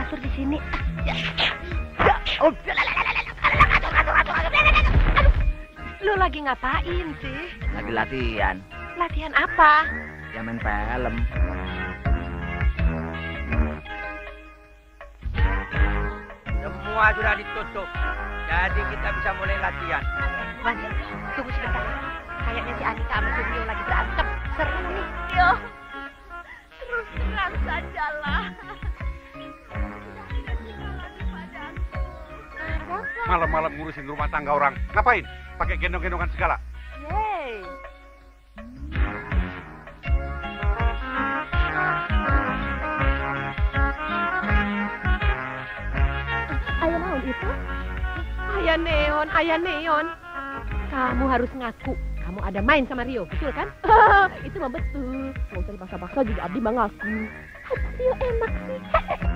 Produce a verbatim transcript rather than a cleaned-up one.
atur di sini. Lu lagi ngapain sih? Lagi latihan. Latihan apa? Ya main film. Semua sudah ditutup. Jadi kita bisa mulai latihan. Wan, tunggu sebentar. Kayaknya si Anika sama Suryo lagi berantem. Seru nih. Yo, terus terang sajalah. Malam-malam ngurusin rumah tangga orang. Ngapain? Pakai gendong-gendongan segala. Yeay. Ayah naon itu? Ayah Neon, Ayah Neon. Kamu harus ngaku. Kamu ada main sama Rio, betul kan? Itu mah betul. Mau usah dipaksa-paksa juga Abdi mah ngaku. Rio enak sih.